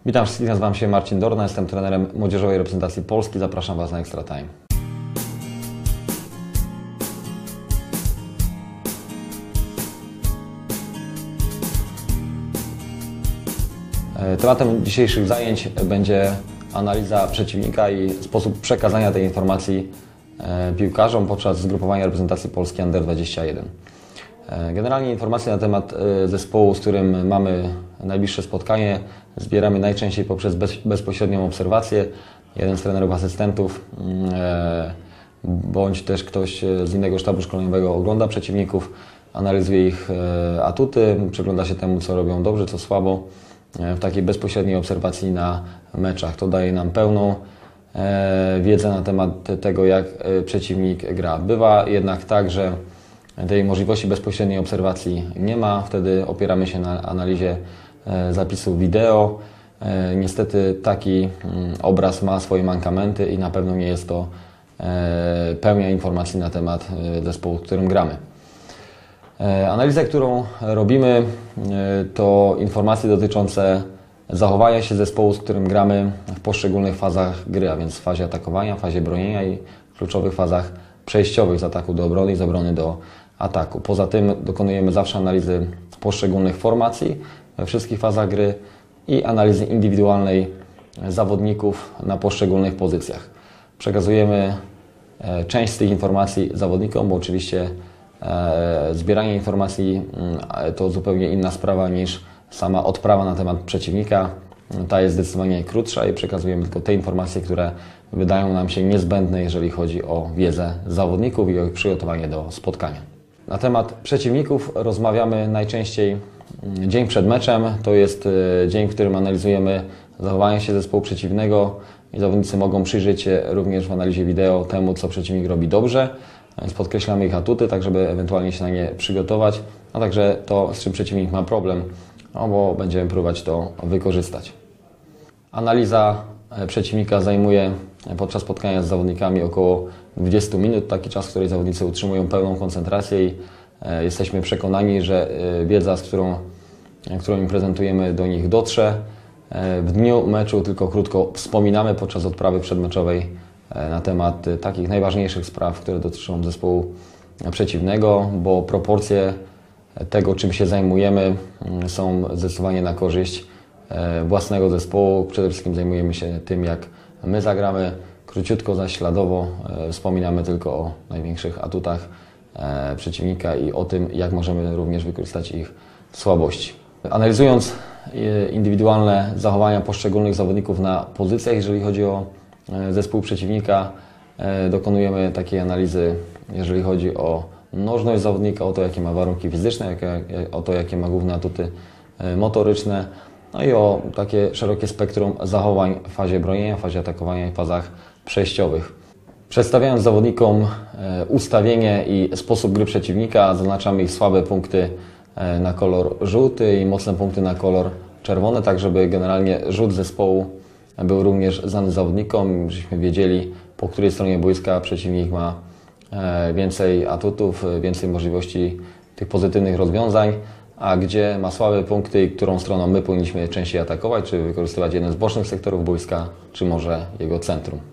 Witam wszystkich, nazywam się Marcin Dorna, jestem trenerem młodzieżowej reprezentacji Polski. Zapraszam Was na Extra Time. Tematem dzisiejszych zajęć będzie analiza przeciwnika i sposób przekazania tej informacji piłkarzom podczas zgrupowania reprezentacji Polski Under 21. Generalnie informacje na temat zespołu, z którym mamy najbliższe spotkanie, zbieramy najczęściej poprzez bezpośrednią obserwację. Jeden z trenerów asystentów bądź też ktoś z innego sztabu szkoleniowego ogląda przeciwników, analizuje ich atuty, przygląda się temu, co robią dobrze, co słabo w takiej bezpośredniej obserwacji na meczach. To daje nam pełną wiedzę na temat tego, jak przeciwnik gra. Bywa jednak tak, że tej możliwości bezpośredniej obserwacji nie ma, wtedy opieramy się na analizie zapisów wideo. Niestety taki obraz ma swoje mankamenty i na pewno nie jest to pełnia informacji na temat zespołu, z którym gramy. Analiza, którą robimy, to informacje dotyczące zachowania się zespołu, z którym gramy w poszczególnych fazach gry, a więc w fazie atakowania, fazie bronienia i w kluczowych fazach przejściowych z ataku do obrony i z obrony do ataku. Poza tym dokonujemy zawsze analizy poszczególnych formacji we wszystkich fazach gry i analizy indywidualnej zawodników na poszczególnych pozycjach. Przekazujemy część z tych informacji zawodnikom, bo oczywiście zbieranie informacji to zupełnie inna sprawa niż sama odprawa na temat przeciwnika. Ta jest zdecydowanie krótsza i przekazujemy tylko te informacje, które wydają nam się niezbędne, jeżeli chodzi o wiedzę zawodników i o ich przygotowanie do spotkania. Na temat przeciwników rozmawiamy najczęściej dzień przed meczem. To jest dzień, w którym analizujemy zachowanie się zespołu przeciwnego i zawodnicy mogą przyjrzeć się również w analizie wideo temu, co przeciwnik robi dobrze. Więc podkreślamy ich atuty, tak żeby ewentualnie się na nie przygotować, a także to, z czym przeciwnik ma problem, bo będziemy próbować to wykorzystać. Analiza przeciwnika zajmuje podczas spotkania z zawodnikami około 20 minut, taki czas, w którym zawodnicy utrzymują pełną koncentrację i jesteśmy przekonani, że wiedza, którą im prezentujemy, do nich dotrze. W dniu meczu tylko krótko wspominamy podczas odprawy przedmeczowej na temat takich najważniejszych spraw, które dotyczą zespołu przeciwnego, bo proporcje tego, czym się zajmujemy, są zdecydowanie na korzyść własnego zespołu. Przede wszystkim zajmujemy się tym, jak my zagramy. Króciutko, zaś śladowo wspominamy tylko o największych atutach przeciwnika i o tym, jak możemy również wykorzystać ich słabości. Analizując indywidualne zachowania poszczególnych zawodników na pozycjach, jeżeli chodzi o zespół przeciwnika, dokonujemy takiej analizy, jeżeli chodzi o nożność zawodnika, o to, jakie ma warunki fizyczne, o to, jakie ma główne atuty motoryczne, no i o takie szerokie spektrum zachowań w fazie bronienia, w fazie atakowania i w fazach przejściowych. Przedstawiając zawodnikom ustawienie i sposób gry przeciwnika, zaznaczamy ich słabe punkty na kolor żółty i mocne punkty na kolor czerwony, tak żeby generalnie rzut zespołu był również znany zawodnikom, żebyśmy wiedzieli, po której stronie boiska przeciwnik ma więcej atutów, więcej możliwości tych pozytywnych rozwiązań, a gdzie ma słabe punkty i którą stroną my powinniśmy częściej atakować, czy wykorzystywać jeden z bocznych sektorów boiska, czy może jego centrum.